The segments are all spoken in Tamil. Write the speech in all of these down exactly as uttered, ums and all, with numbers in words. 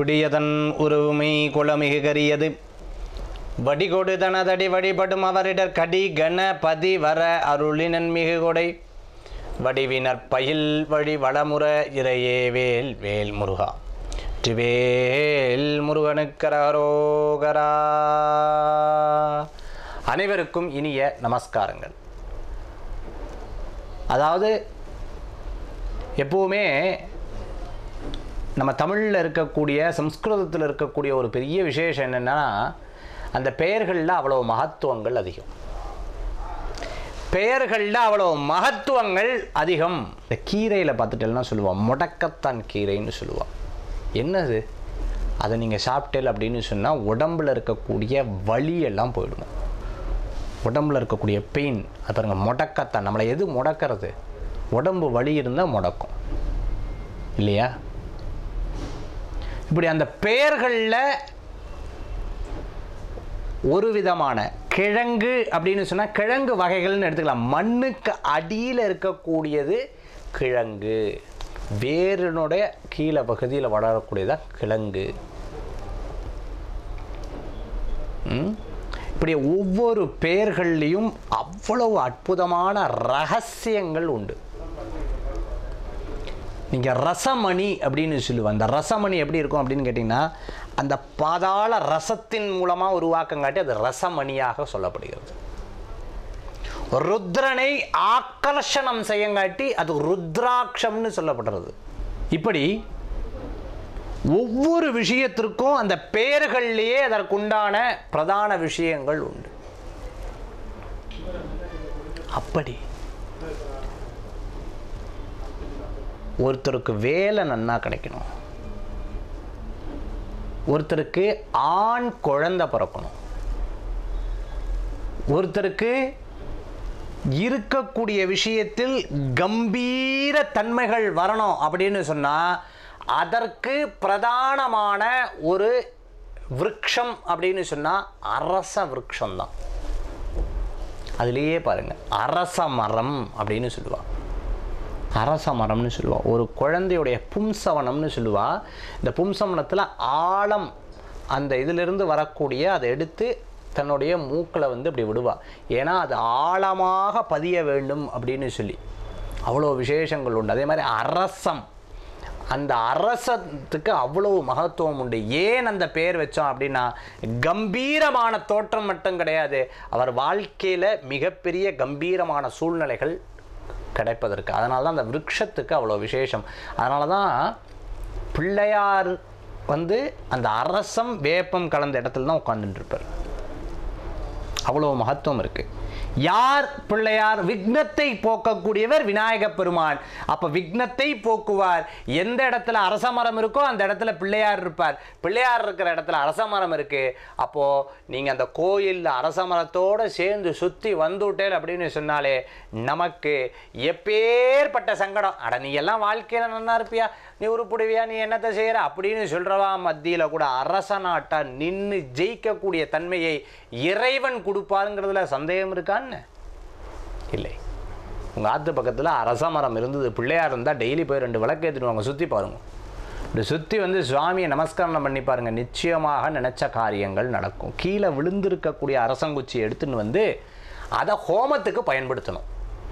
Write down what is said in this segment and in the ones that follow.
பிடியதன் உருமை குளமிகு கரியது வடிகொடு தனதடி வழிபடும் அவரிடர் கடி கண பதி வர அருளினன் மிகு கொடை வடிவினர் பயில் வழி வளமுற இறையே வேல் வேல் முருகா வேல் முருகனுக்கரோகரா. அனைவருக்கும் இனிய நமஸ்காரங்கள். அதாவது எப்பவுமே நம்ம தமிழில் இருக்கக்கூடிய சம்ஸ்கிருதத்தில் இருக்கக்கூடிய ஒரு பெரிய விசேஷம் என்னென்னா, அந்த பெயர்களில் அவ்வளோ மகத்துவங்கள் அதிகம். பெயர்களில் அவ்வளோ மகத்துவங்கள் அதிகம். இந்த கீரையில் பார்த்துட்டேன்னா சொல்லுவாள் முடக்கத்தான் கீரைன்னு சொல்லுவாள். என்னது அதை நீங்கள் சாப்பிட்டேல் அப்படின்னு சொன்னால் உடம்பில் இருக்கக்கூடிய வலியெல்லாம் போயிடுமா, உடம்பில் இருக்கக்கூடிய பெயின். அது பாருங்கள், முடக்கத்தான். நம்மளை எது முடக்கிறது? உடம்பு வலி இருந்தால் முடக்கும் இல்லையா? இப்படி அந்த பெயர்களில் ஒரு விதமான கிழங்கு அப்படின்னு சொன்னால் கிழங்கு வகைகள்னு எடுத்துக்கலாம். மண்ணுக்கு அடியில் இருக்கக்கூடியது கிழங்கு, வேரினுடைய கீழே பகுதியில் வளரக்கூடியதான் கிழங்கு. இப்படி ஒவ்வொரு பெயர்கள்லையும் அவ்வளவு அற்புதமான ரகசியங்கள் உண்டு. நீங்கள் ரசமணி அப்படின்னு சொல்லுவோம். அந்த ரசமணி எப்படி இருக்கும் அப்படின்னு கேட்டிங்கன்னா, அந்த பாதாள ரசத்தின் மூலமாக உருவாக்கங்காட்டி அது ரசமணியாக சொல்லப்படுகிறது. ருத்ரனை ஆக்கர்ஷணம் செய்யங்காட்டி அது ருத்ராட்சம்னு சொல்லப்படுறது. இப்படி ஒவ்வொரு விஷயத்திற்கும் அந்த பெயர்கள்லேயே அதற்குண்டான பிரதான விஷயங்கள் உண்டு. அப்படி ஒருத்தருக்கு வேலை நன்னா கிடைக்கணும், ஒருத்தருக்கு ஆண் குழந்தை பிறக்கணும், ஒருத்தருக்கு இருக்கக்கூடிய விஷயத்தில் கம்பீர தன்மைகள் வரணும் அப்படின்னு சொன்னால் அதற்கு பிரதானமான ஒரு விருட்சம் அப்படின்னு சொன்னால் அரச விருட்சம்தான். அதுலேயே பாருங்கள், அரச மரம் அப்படின்னு சொல்லுவாள். அரச மரம்னு சொல்லுவாள். ஒரு குழந்தையுடைய பும்சவனம்னு சொல்லுவாள். இந்த பும்சவனத்தில் ஆழம் அந்த இதிலிருந்து வரக்கூடிய அதை எடுத்து தன்னுடைய மூக்கில் வந்து இப்படி விடுவாள். ஏன்னா அது ஆழமாக பதிய வேண்டும் அப்படின்னு சொல்லி அவ்வளோ விசேஷங்கள் உண்டு. அதே மாதிரி அரசம், அந்த அரசத்துக்கு அவ்வளவு மகத்துவம் உண்டு. ஏன் அந்த பெயர் வச்சோம் அப்படின்னா, கம்பீரமான தோற்றம் மட்டும் கிடையாது, அவர் வாழ்க்கையில் மிகப்பெரிய கம்பீரமான சூழ்நிலைகள் கிடைப்பதற்கு. அதனால தான் அந்த விருட்சத்துக்கு அவ்வளோ விசேஷம். அதனால தான் பிள்ளையார் வந்து அந்த அரசம் வேப்பம் கலந்த இடத்துல தான் உட்கார்ந்துட்டு இருப்பார். அவ்வளோ மகத்துவம் இருக்குது. யார் பிள்ளையார்? விக்னத்தை போக்கக்கூடியவர் விநாயக பெருமான். அப்போ விக்னத்தை போக்குவார். எந்த இடத்துல அரச மரம் இருக்கோ அந்த இடத்துல பிள்ளையார் இருப்பார். பிள்ளையார் இருக்கிற இடத்துல அரச மரம் இருக்குது. அப்போது நீங்கள் அந்த கோயிலில் அரச மரத்தோடு சேர்ந்து சுற்றி வந்துவிட்டேன் அப்படின்னு சொன்னாலே நமக்கு எப்பேற்பட்ட சங்கடம், அட நீ எல்லாம் வாழ்க்கையில் நல்லா இருப்பியா, நீ உருப்பிடுவியா, நீ என்னத்தை செய்கிற அப்படின்னு சொல்கிறவா மத்தியில் கூட அரச நாட்டை நின்று ஜெயிக்கக்கூடிய தன்மையை இறைவன் கொடுப்பாருங்கிறதுல சந்தேகம் இருக்கான்னு இல்லை. உங்கள் ஆற்று பக்கத்தில் அரச மரம் இருந்தது, பிள்ளையார் இருந்தால் டெய்லி போய் ரெண்டு விளக்கு ஏற்றிடுவாங்க, சுற்றி பாருங்கள். இப்படி சுற்றி வந்து சுவாமியை நமஸ்காரம் பண்ணி பாருங்கள், நிச்சயமாக நினச்ச காரியங்கள் நடக்கும். கீழே விழுந்திருக்கக்கூடிய அரசங்குச்சி எடுத்துன்னு வந்து அதை ஹோமத்துக்கு பயன்படுத்தணும்.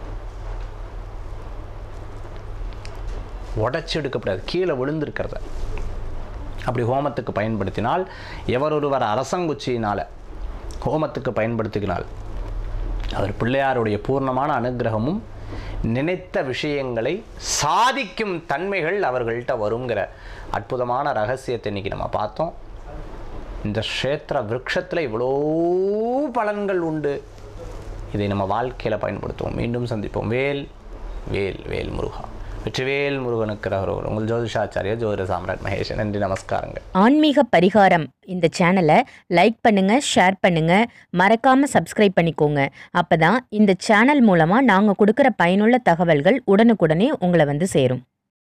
உடச்சி எடுக்கப்படாது, கீழே விழுந்திருக்கிறத அப்படி ஹோமத்துக்கு பயன்படுத்தினால், எவர் ஒருவர் அரசங்குச்சியினால் ஹோமத்துக்கு பயன்படுத்தினால் அவர் பிள்ளையாருடைய பூர்ணமான அனுகிரகமும் நினைத்த விஷயங்களை சாதிக்கும் தன்மைகள் அவர்கள்ட்ட வருங்கிற அற்புதமான ரகசியத்தை இன்றைக்கி நம்ம பார்த்தோம். இந்த க்ஷேத்திர விருட்சத்தில் இவ்வளோ பலன்கள் உண்டு. இதை நம்ம வாழ்க்கையில் பயன்படுத்துவோம். மீண்டும் சந்திப்போம். வேல் வேல் வேல் முருகா. வெற்றிவேல் முருகனுக்கு ரகரோகர். உங்கள் ஜோதிஷாச்சாரியா ஜோதிட சாம்ராட் மகேஷ். நன்றி, நமஸ்காரங்கள். ஆன்மீக பரிகாரம் இந்த சேனலை லைக் பண்ணுங்க, ஷேர் பண்ணுங்க, மறக்காம சப்ஸ்கிரைப் பண்ணிக்கோங்க. அப்பதான் இந்த சேனல் மூலமா நாங்க கொடுக்குற பயனுள்ள தகவல்கள் உடனுக்குடனே உங்களை வந்து சேரும்.